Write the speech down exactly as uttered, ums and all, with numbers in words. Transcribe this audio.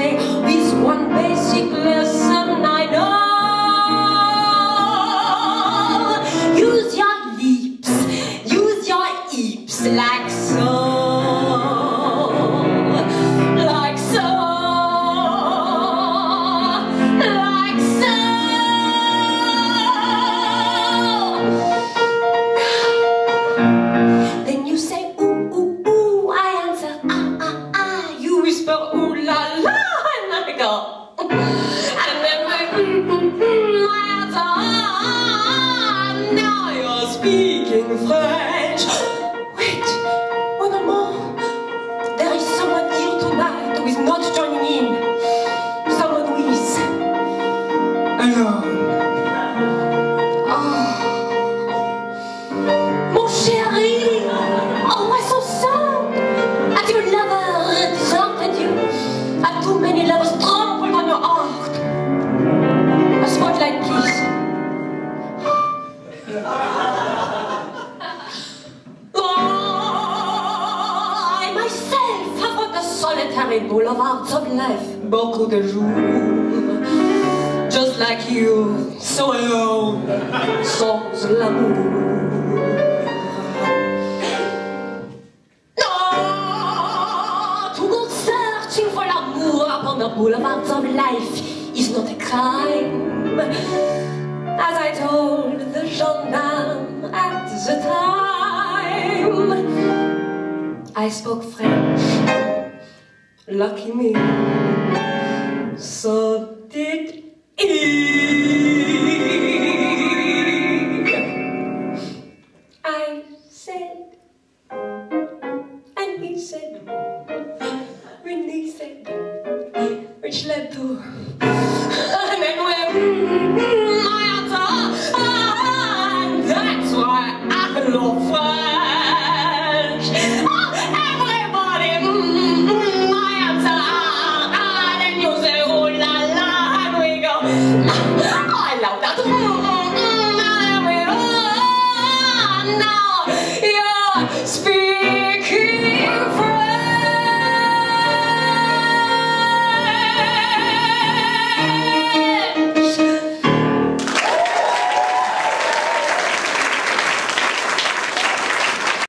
say, with one basic lesson I know. Use your lips, use your hips like so. Speaking French. Wait, one more. There is someone here tonight who is not joining in. Someone who is alone. Oh, mon chéri. Oh, why so sad? Have you a lover deserted you? Have too many lovers trampled on your heart? A spotlight kiss. Solitary boulevards of life, beaucoup de jours. Just like you, so alone, sans l'amour. No! To go searching for l'amour upon the boulevards of life is not a crime. As I told the gendarme at the time, I spoke French. Lucky me, so did he. I said, and he said, Renee said, which led to, and then when